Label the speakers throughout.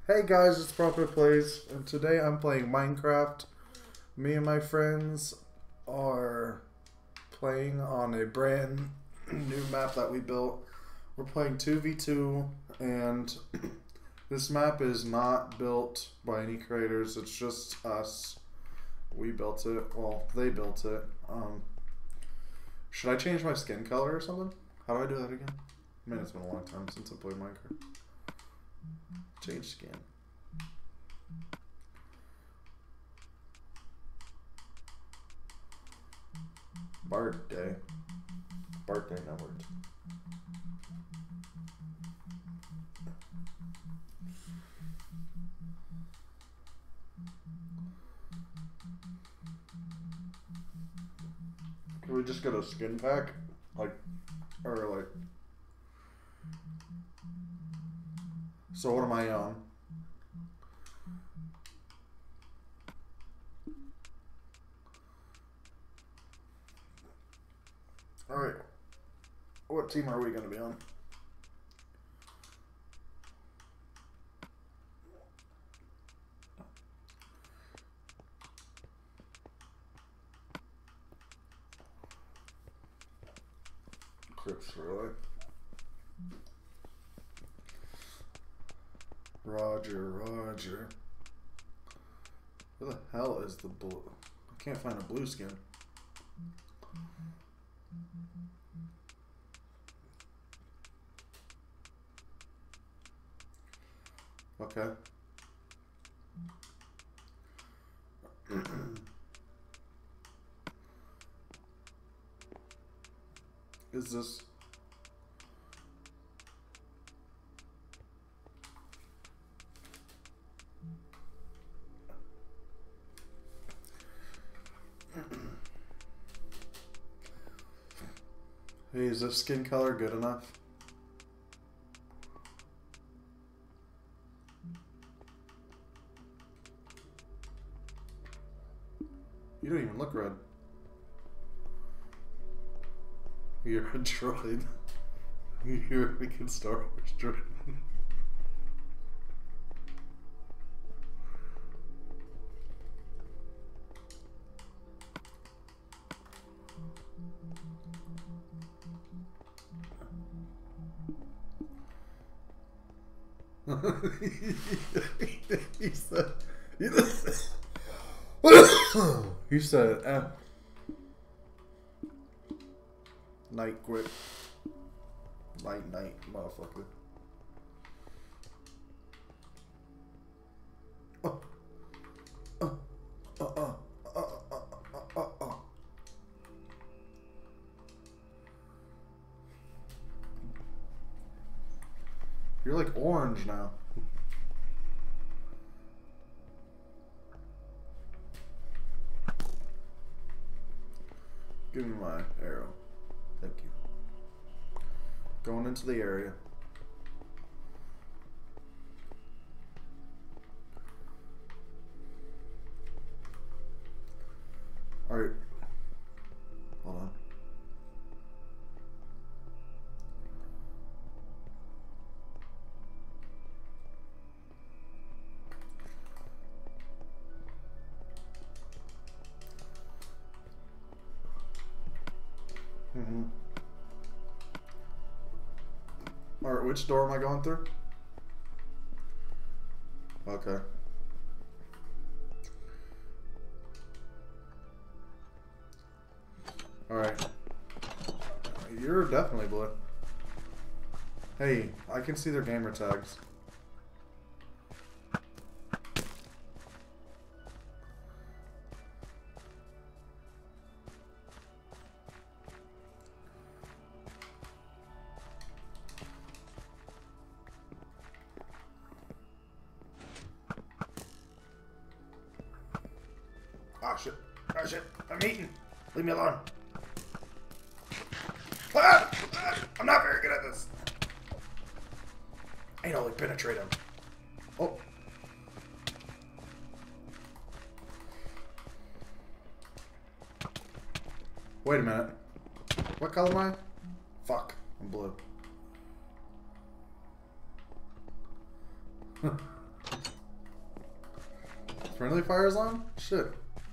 Speaker 1: Hey guys, it's Proper Plays, and today I'm playing Minecraft. Me and my friends are playing on a brand new map that we built. We're playing 2v2, and this map is not built by any creators, it's just us. We built it, well, they built it. Should I change my skin color or something? How do I do that again? Man, it's been a long time since I played Minecraft. Change skin. Birthday. Birthday numbers. Can we just get a skin pack? So what am I on? Alright. What team are we going to be on? Crips, really? Roger. Where the hell is the blue? I can't find a blue skin. Okay. Is this... Hey, is this skin color good enough? You don't even look red. You're a droid. You're a freaking Star Wars droid. You said night quit. Night, motherfucker. You're like orange now. Give me my arrow. Thank you. Going into the area. Alright. Hold on. Alright, which door am I going through? Okay. Alright. You're definitely blue. Hey, I can see their gamer tags. Oh shit, I'm eating. Leave me alone. I'm not very good at this. Anally penetrate him. Oh. Wait a minute. What color am I? Fuck, I'm blue. Friendly fire's on? Shit.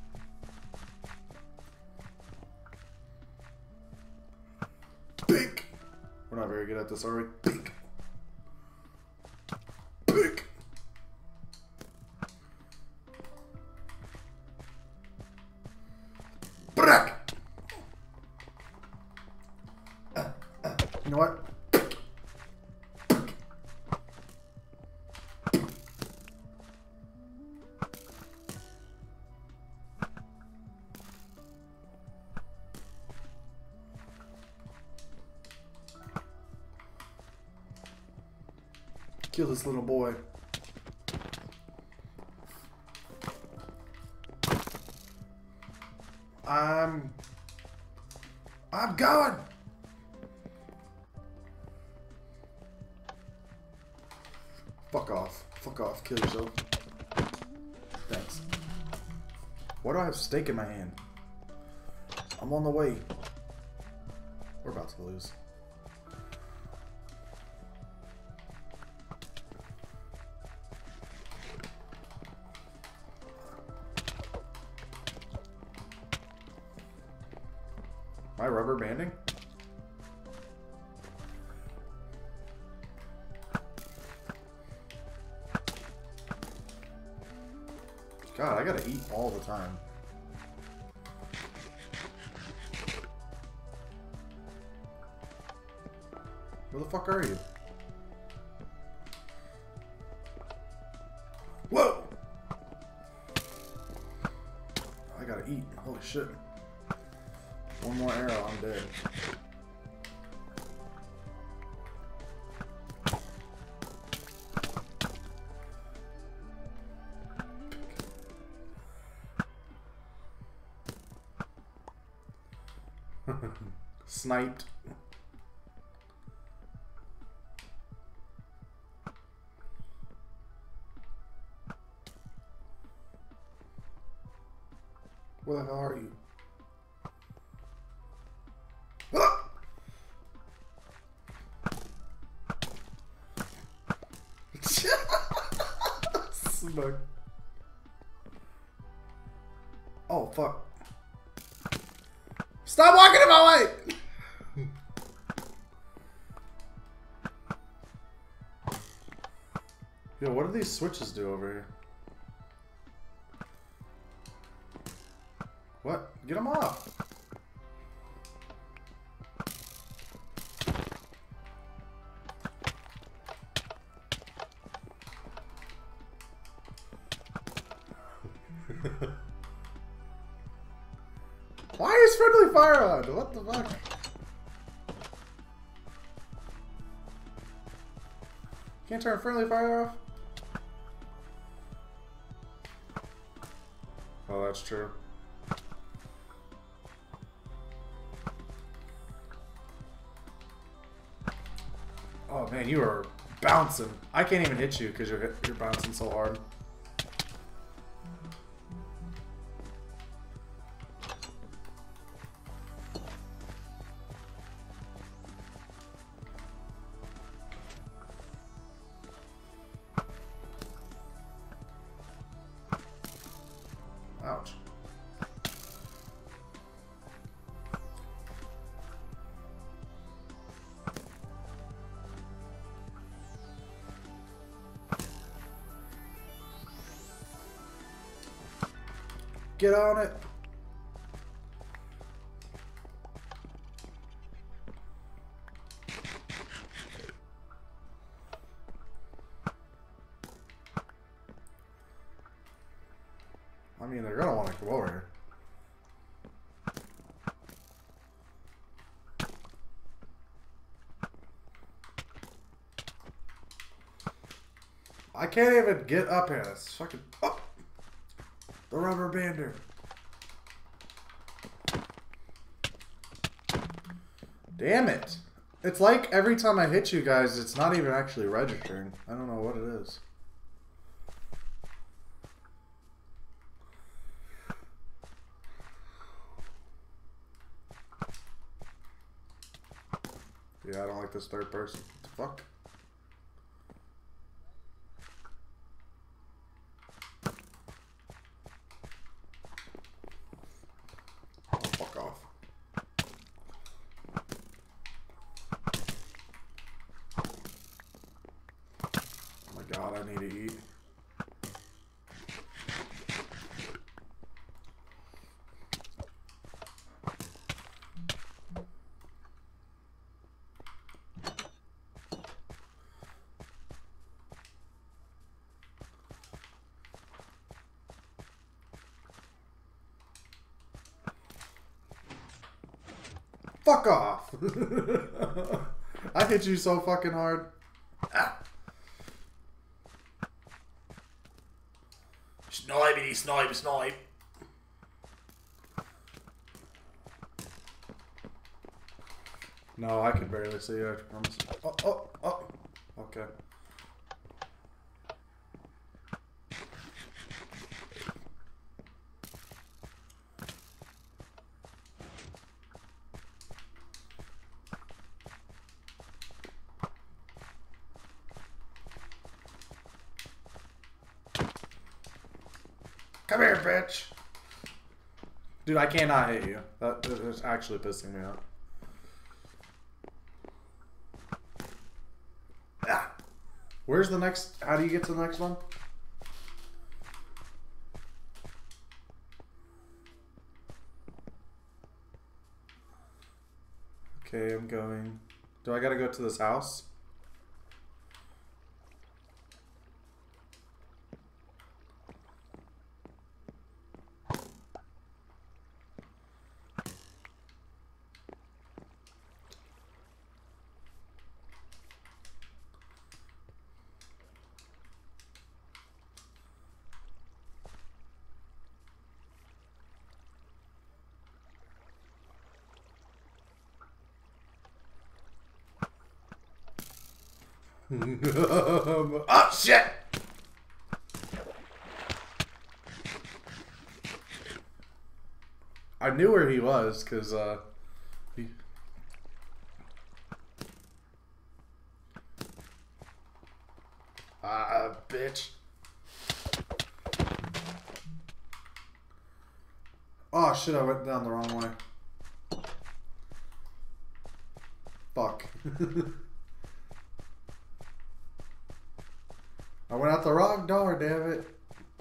Speaker 1: Pink! We're not very good at this, are we? Pink! Pink! Brack! You know what? Kill this little boy. I'm going. Fuck off. Fuck off. Kill yourself. Thanks. Why do I have steak in my hand? I'm on the way. We're about to lose. Am I rubber banding? God, I gotta eat all the time. Where the fuck are you? Whoa! I gotta eat. Holy shit. One more arrow, I'm dead. Sniped. Where the hell are you? Smug. Oh, fuck. Stop walking in my way! Yo, what do these switches do over here? What? Get them off! Why is friendly fire on? What the fuck? Can't turn friendly fire off? Oh, that's true. Oh man, you are bouncing. I can't even hit you because you're bouncing so hard. Ouch. Get on it. I mean, they're gonna want to come over here. I can't even get up here. This fucking the rubber bander. Damn it! It's like every time I hit you guys, it's not even actually registering. I don't know what it is. Yeah, I don't like this third person. What the fuck? God, I need to eat. Fuck off! I hit you so fucking hard. Ah. Snipey, snipe, snipe. No, I can barely see you, I promise. Oh, oh, oh. Okay. Come here, bitch! Dude, I cannot hit you. That is actually pissing me off. Ah. Where's the next... How do you get to the next one? Okay, I'm going. Do I gotta go to this house? Oh shit! I knew where he was because he... bitch. Oh shit, I went down the wrong way. Fuck. I went out the wrong door, damn it.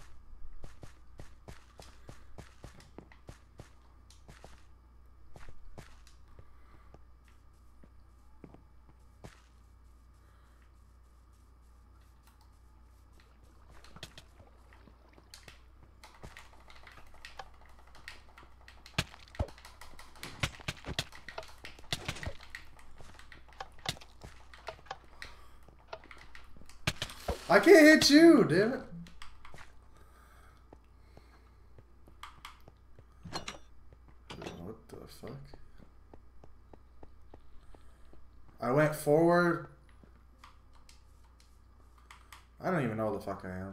Speaker 1: I can't hit you, damn it. What the fuck? I went forward. I don't even know who the fuck I am.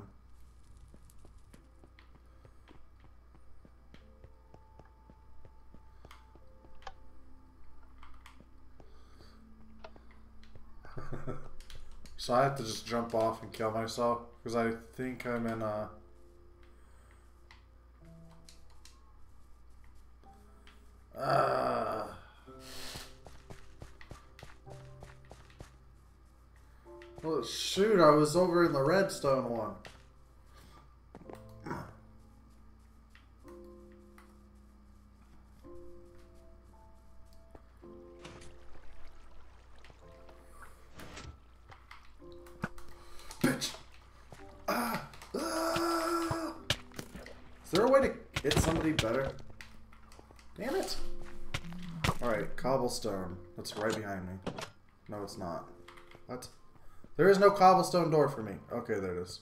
Speaker 1: So I have to just jump off and kill myself because I think I'm in a... Well, shoot, I was over in the redstone one. Bitch! Is there a way to hit somebody better? Damn it! Alright, cobblestone. That's right behind me. No, it's not. What? There is no cobblestone door for me. Okay, there it is.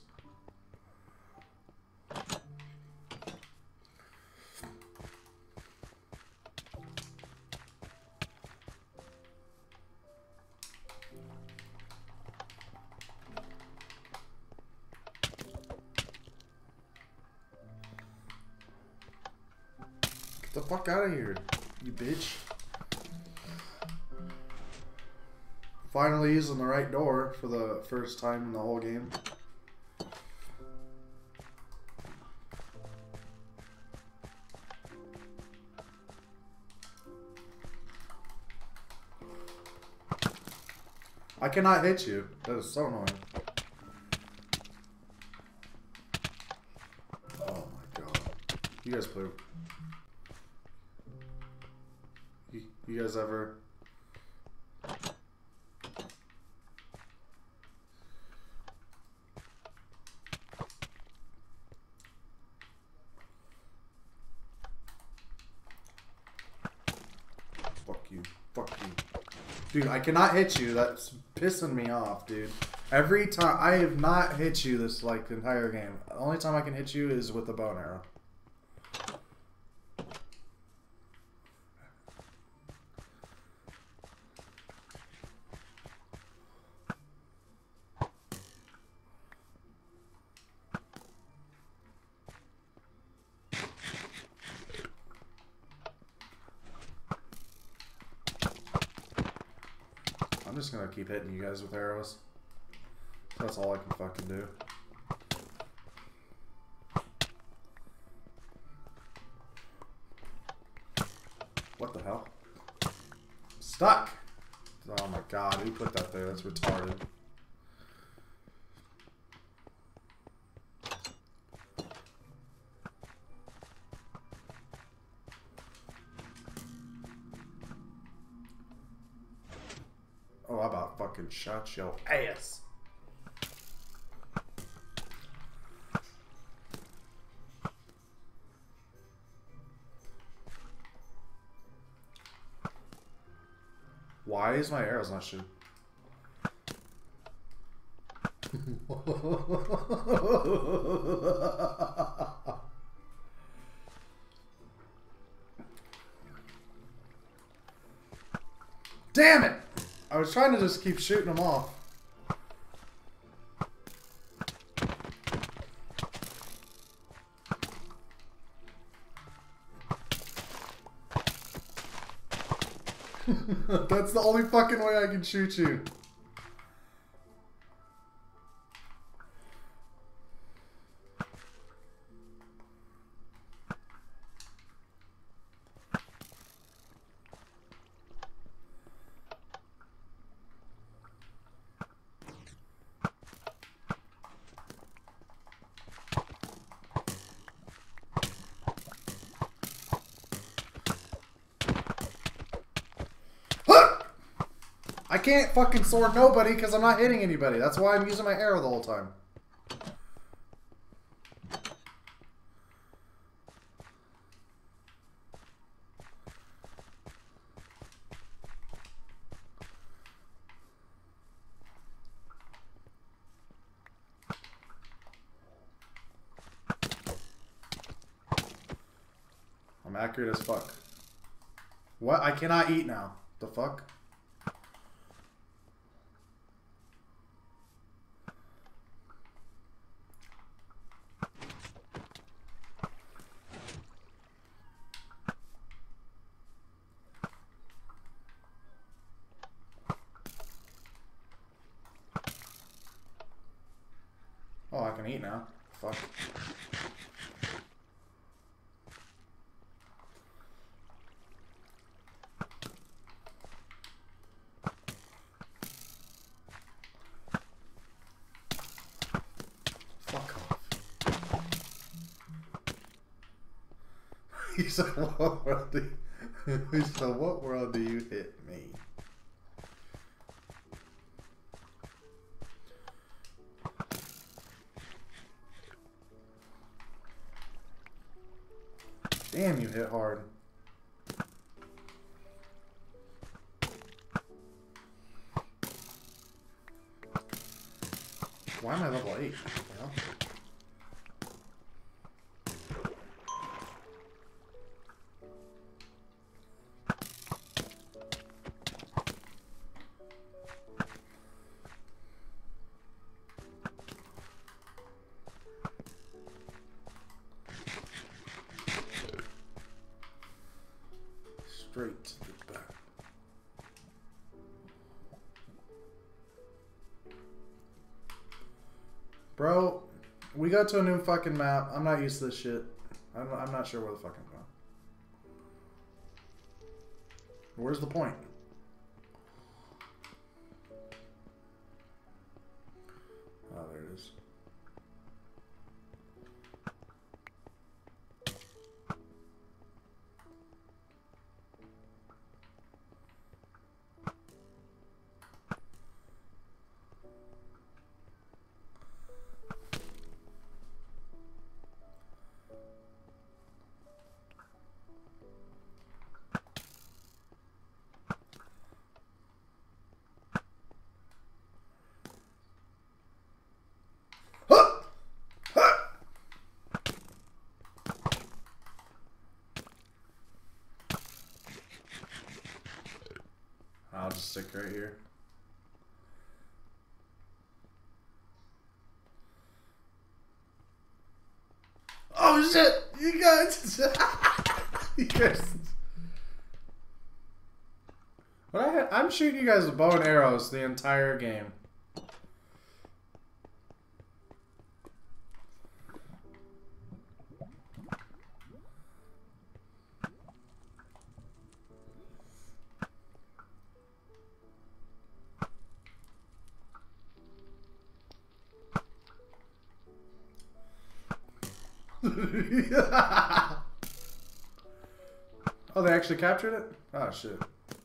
Speaker 1: Get the fuck out of here, you bitch. Finally using the right door for the first time in the whole game. I cannot hit you. That is so annoying. You guys play. You guys ever? Fuck you. Fuck you. Dude, I cannot hit you. That's pissing me off, dude. Every time I have not hit you this like the entire game. The only time I can hit you is with the bow and arrow. I'm just gonna keep hitting you guys with arrows. That's all I can fucking do. What the hell? Stuck! Oh my god, who put that there? That's retarded. Oh, I about fucking shot your ass. Why is my arrows not shooting? Damn it! I was trying to just keep shooting them off. That's the only fucking way I can shoot you. I can't fucking sword nobody because I'm not hitting anybody. That's why I'm using my arrow the whole time. I'm accurate as fuck. What? I cannot eat now. The fuck? Oh, I can eat now. Fuck. Fuck off. He said, what world do you... He said, what world do you hit me? Damn, you hit hard. Why am I level 8? What the hell? Straight to the back. Bro, we got to a new fucking map. I'm not used to this shit. I'm not sure where the fuck I'm going. Where's the point? Oh, there it is. stick right here. Oh shit! You guys! You guys. I'm shooting you guys with bow and arrows the entire game. Oh, they actually captured it? Oh, shit.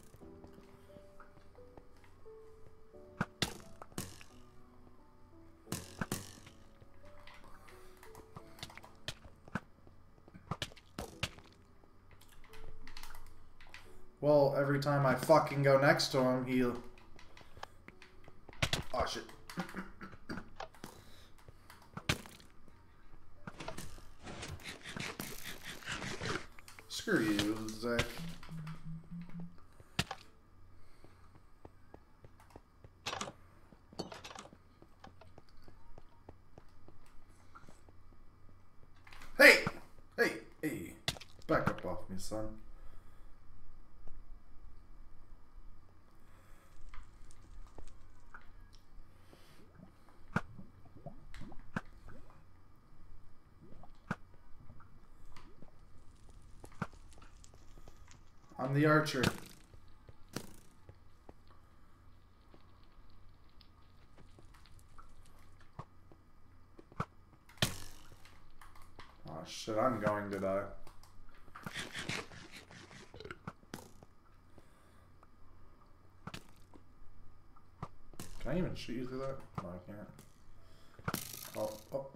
Speaker 1: Well, every time I fucking go next to him, he'll... Oh, shit. Screw you, Zach. Hey! Hey! Hey! Back up off me, son. I'm the archer. Oh shit, I'm going to die. Can I even shoot you through that? No, I can't. Oh, oh.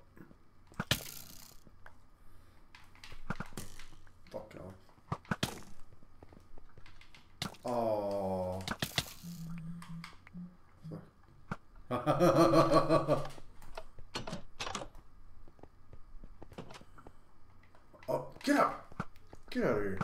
Speaker 1: Fuck off. Oh. Oh, get out! Get out of here.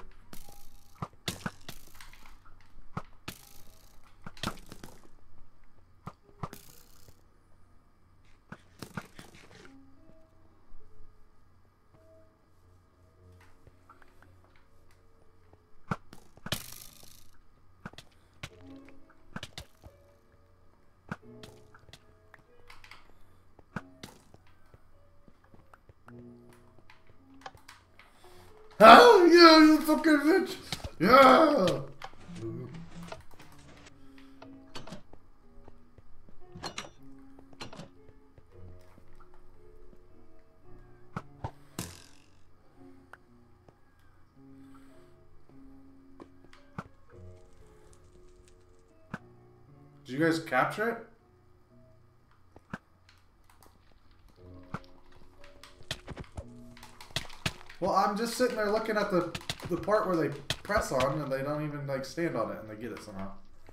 Speaker 1: Oh, yeah, you fucking bitch! Yeah! Did you guys capture it? Well, I'm just sitting there looking at the part where they press on and they don't even like stand on it and they get it somehow.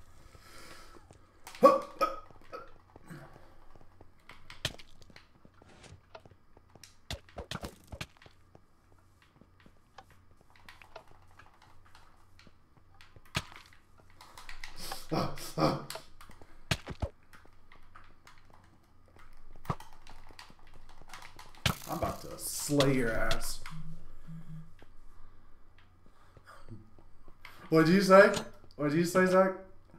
Speaker 1: I'm about to slay your ass. What'd you say? What'd you say, Zach?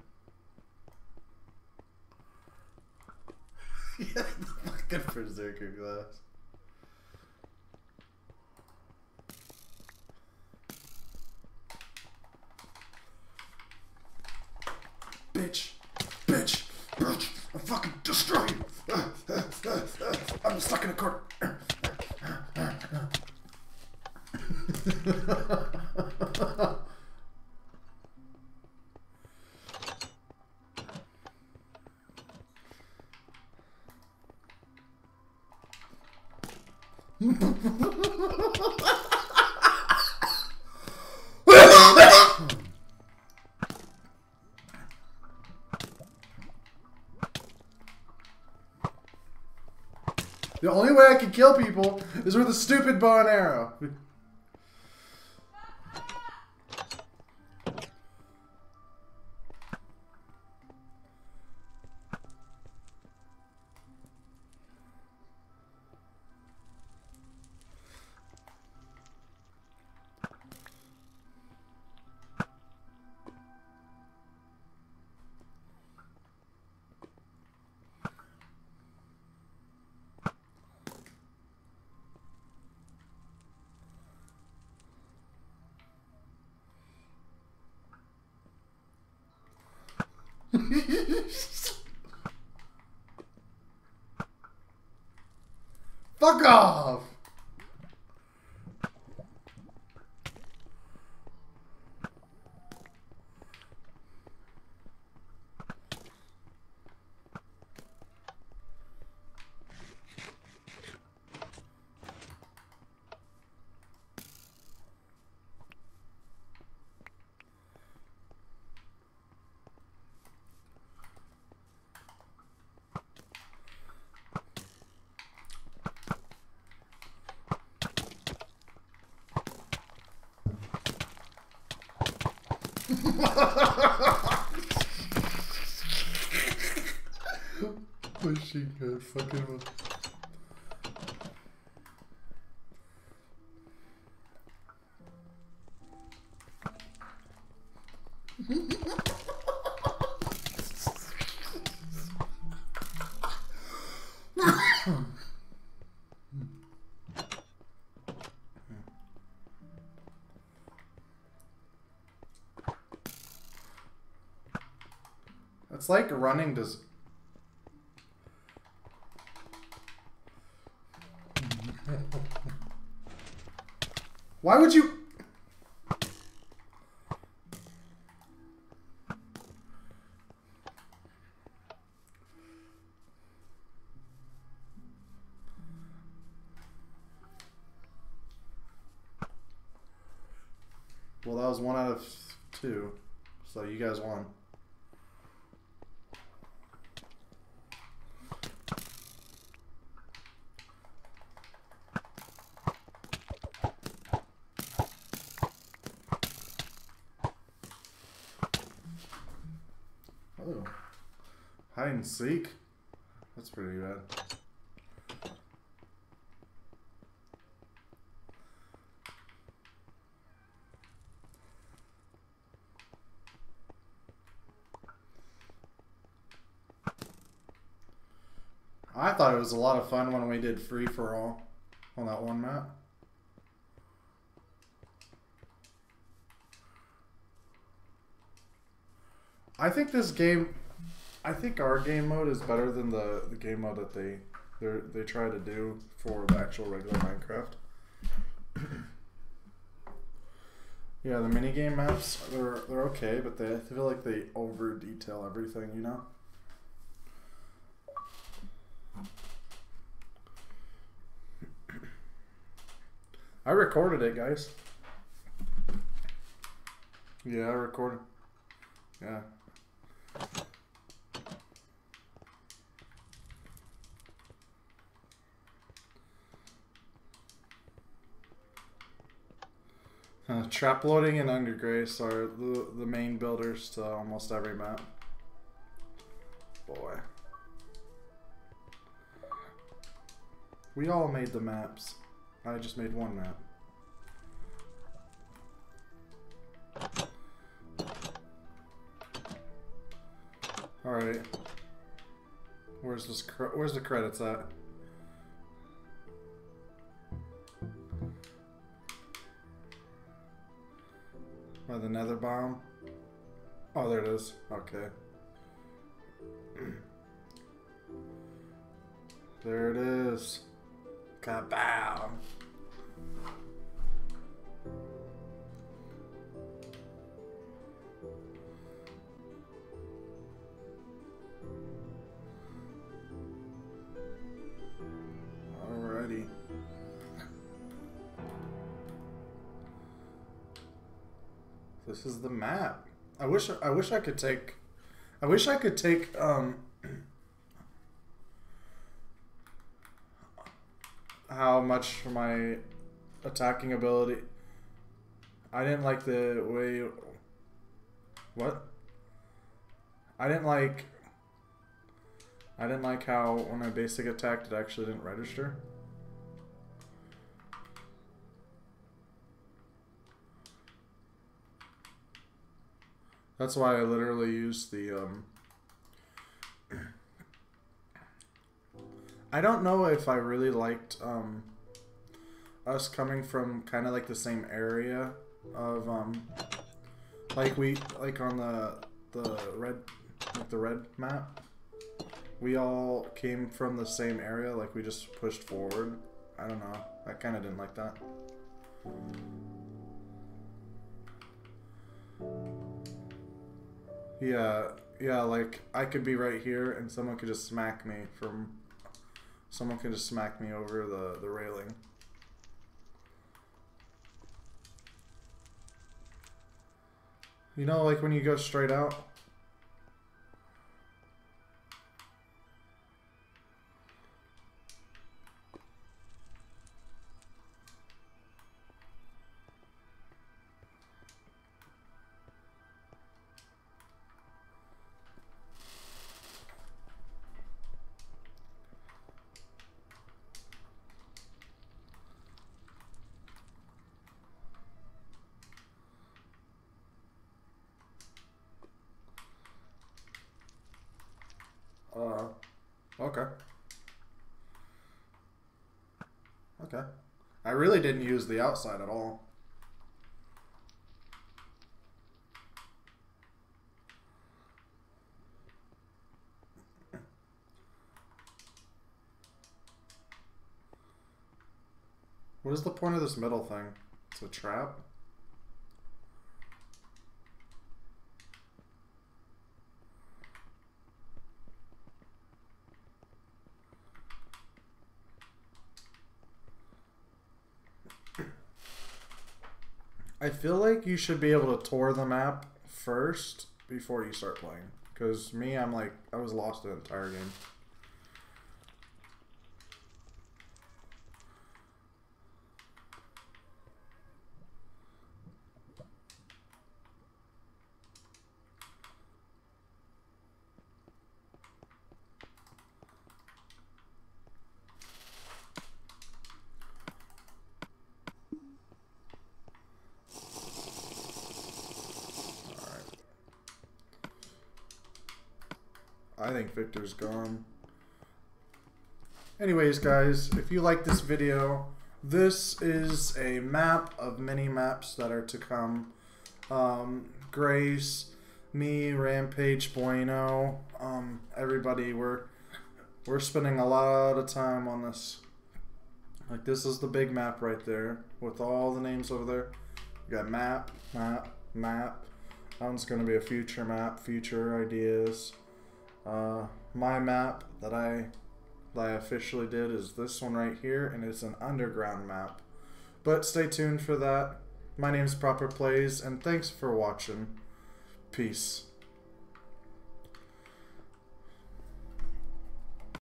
Speaker 1: Yeah, the fucking berserker glass. Bitch. Bitch. Bitch. I'll fucking destroy you. I'm stuck in a corner. The only way I can kill people is with a stupid bow and arrow. Fuck off! Machine gun fucking one. It's like running to... Why would you... Well, that was 1 out of 2. So you guys won. Oh. Hide and seek? That's pretty bad. I thought it was a lot of fun when we did free for all on that one map. I think this game, I think our game mode is better than the game mode that they try to do for the actual regular Minecraft. Yeah, the minigame maps, they're okay, but I feel like they over detail everything, you know? I recorded it, guys. Yeah, I recorded. Yeah. Trap loading and undergrace are the main builders to almost every map. Boy. We all made the maps. I just made one map. Alright. Where's the credits at? By the nether bomb? Oh, there it is. Okay. There it is. Kabow. Alrighty. This is the map. I wish I could take how much for my attacking ability. I didn't like the way... What? I didn't like how when I basic attacked it actually didn't register. That's why I literally used the I don't know if I really liked us coming from kind of like the same area of like on the red, like the red map. we all came from the same area, like we just pushed forward. I don't know. I kind of didn't like that. Yeah, like I could be right here and someone could just smack me from... Someone could just smack me over the railing. You know, like when you go straight out? Okay. Okay. I really didn't use the outside at all. What is the point of this middle thing? It's a trap? I feel like you should be able to tour the map first before you start playing. Because me, I'm like, I was lost the entire game. I think Victor's gone. Anyways, guys, if you like this video, this is a map of many maps that are to come. Grace, me, Rampage, Bueno, everybody, we're spending a lot of time on this. Like, this is the big map right there with all the names over there. You got map, map, map. That one's going to be a future map, future ideas. My map that I officially did is this one right here, and it's an underground map. But stay tuned for that. My name's Proper Plays, and thanks for watching. Peace.